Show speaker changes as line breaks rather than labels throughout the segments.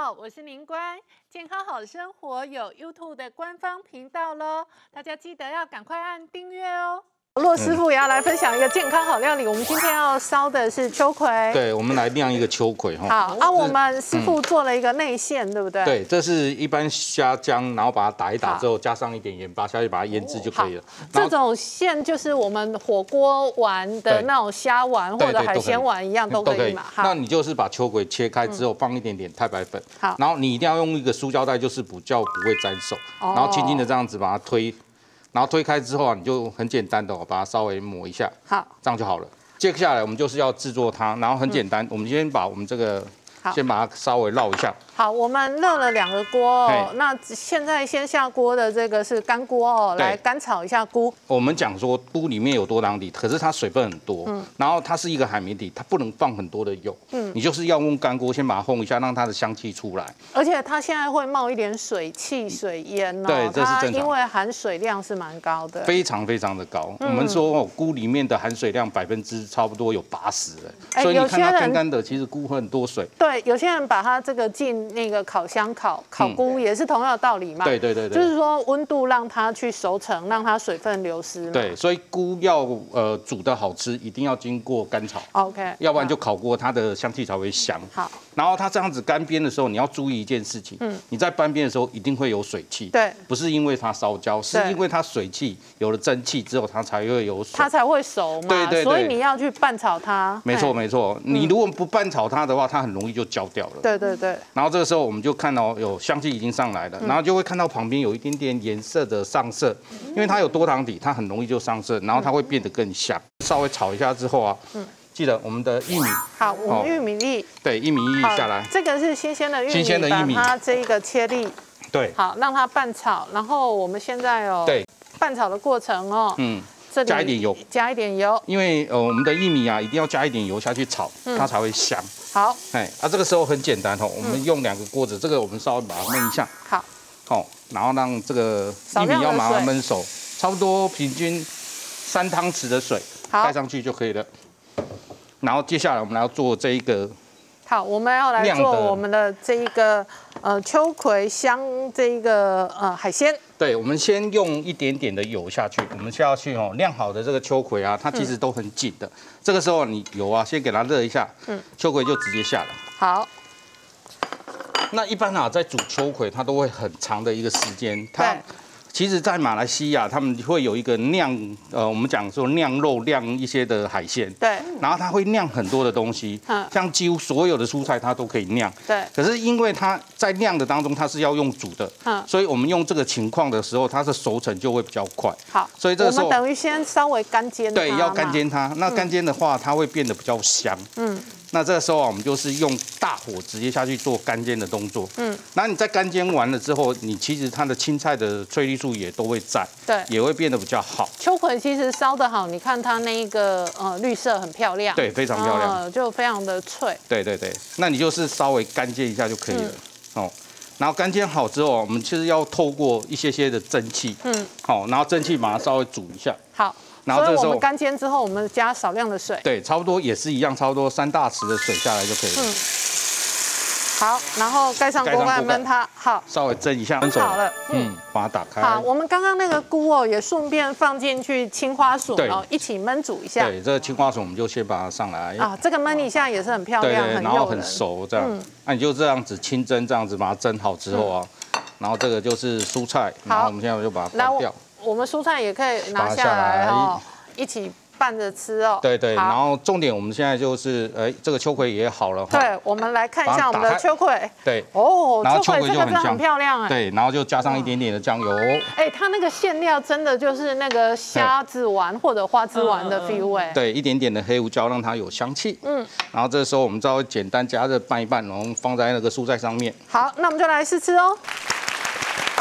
好，我是宁乖，健康好生活有 YouTube 的官方频道喽，大家记得要赶快按订阅哦。骆师傅也要来分享一个健康好料理，我们今天要烧的是秋葵。
对，我们来酿一个秋葵哈。
好啊，我们师傅做了一个内馅，对不对？
对，这是一般虾浆，然后把它打一打之后，加上一点盐巴下去把它腌制就可以了。
这种馅就是我们火锅丸的那种虾丸或者海鲜丸一样都可以嘛。
那你就是把秋葵切开之后，放一点点太白粉，好，然后你一定要用一个塑胶袋，就是比较不会沾手，然后轻轻的这样子把它推。然后推开之后啊，你就很简单的把它稍微抹一下，好，这样就好了。接下来我们就是要制作它，然后很简单，我们先把我们这个先把它稍微绕一下。
好，我们热了2个锅哦。那现在先下锅的这个是干锅哦，来干炒一下菇。
我们讲说菇里面有多囊体，可是它水分很多，然后它是一个海绵体，它不能放很多的油，你就是要用干锅先把它烘一下，让它的香气出来。
而且它现在会冒一点水汽、水烟哦，
对，这是正常，
因为含水量是蛮高的，
非常非常的高。我们说哦，菇里面的含水量差不多有80%了，所以你看它干干的，其实菇很多水。
对，有些人把它这个进那个烤箱烤菇也是同样的道理嘛。
对，
就是说温度让它去熟成，让它水分流失嘛。
对，所以菇要煮的好吃，一定要经过干炒。
OK，
要不然就烤过，它的香气才会香。好，然后它这样子干煸的时候，你要注意一件事情，你在翻煸的时候一定会有水汽。对，不是因为它烧焦，是因为它水汽有了蒸汽之后，它才会有水，
它才会熟嘛。对，所以你要去拌炒它。
没错，你如果不拌炒它的话，它很容易就焦掉了。对。然后这个时候我们就看到有香气已经上来了，然后就会看到旁边有一点点颜色的上色，因为它有多糖体，它很容易就上色，然后它会变得更香。稍微炒一下之后啊，记得我们的玉米。好，
我们玉米粒。
对，玉米粒下来。
这个是新鲜的玉米，把它这个切粒。
对。
好，让它拌炒，然后我们现在对拌炒的过程哦，这里加一点油，
因为我们的玉米啊一定要加一点油下去炒，它才会香。
好，
这个时候很简单哦，我们用2个锅子，这个我们稍微把它焖一下。好，然后让这个玉米要把它焖熟，差不多平均3汤匙的水盖上去就可以了。然后接下来我们要做这一个。
好，我们要来做我们的这一个秋葵香这一个海鲜。
对，我们先用一点点的油下去，我们下去哦，晾好的这个秋葵啊，它其实都很紧的。这个时候你油啊，先给它热一下，秋葵就直接下来。好。那一般啊，在煮秋葵，它都会很长的一个时间。它其实，在马来西亚，他们会有一个酿，我们讲说酿肉、酿一些的海鲜。对。然后它会酿很多的东西，像几乎所有的蔬菜它都可以酿。对。可是因为它在酿的当中，它是要用煮的，所以我们用这个情况的时候，它的熟成就会比较快。好。所以这个时候我
们等于先稍微干煎它。
对，要干煎它。那干煎的话，它会变得比较香。那这个时候啊，我们就是用大火直接下去做干煎的动作。那你在干煎完了之后，你其实它的青菜的翠绿素也都会在，对，也会变得比较好。
秋葵其实烧得好，你看它那一个绿色很漂亮，
对，非常漂亮，
就非常的脆。
对，那你就是稍微干煎一下就可以了。然后干煎好之后，我们其实要透过一些的蒸汽，好，然后蒸汽把它稍微煮一下。好。
然后这时候我们干煎之后，我们加少量的水。
对，差不多也是一样，差不多3大匙的水下来就可以了。
好，然后盖上锅盖焖它。好，
稍微蒸一下，
焖好了。
把它打开。
好，我们刚刚那个菇哦，也顺便放进去青花笋哦，一起焖煮一下。
对，这个青花笋我们就先把它上来。
啊，这个焖一下也是很漂亮，
对，然后很熟这样。那你就这样子清蒸，这样子把它蒸好之后啊，然后这个就是蔬菜，然后我们现在就把它关掉。
我们蔬菜也可以拿下来哦，一起拌着吃哦。对，
然后重点我们现在就是这个秋葵也好了。
对，我们来看一下我们的秋葵。
对，
然后秋葵这个真的很漂亮哎。
对，然后就加上一点点的酱油。
它那个馅料真的就是那个虾子丸或者花枝丸的 feel 哎。
对，一点点的黑胡椒让它有香气。然后这时候我们稍微简单加热拌一拌，然后放在那个蔬菜上面。
好，那我们就来试吃哦。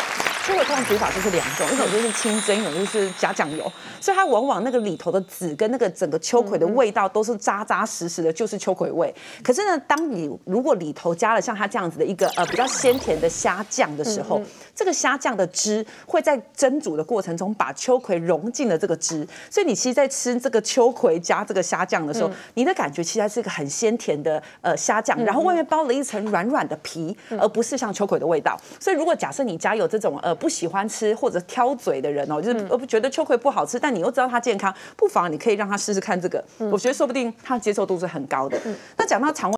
秋葵通常煮法就是2种，一种就是清蒸，一种就是加酱油，所以它往往那个里头的籽跟那个整个秋葵的味道都是扎扎实实的，就是秋葵味。可是呢，当你如果里头加了像它这样子的一个比较鲜甜的虾酱的时候，这个虾酱的汁会在蒸煮的过程中把秋葵融进了这个汁，所以你其实在吃这个秋葵加这个虾酱的时候，你的感觉其实是一个很鲜甜的虾酱，然后外面包了一层软软的皮，而不是像秋葵的味道。所以如果假设你家有这种不喜欢吃或者挑嘴的人哦，就是觉得秋葵不好吃，但你又知道它健康，不妨你可以让他试试看这个，我觉得说不定他接受度是很高的。那讲到肠胃。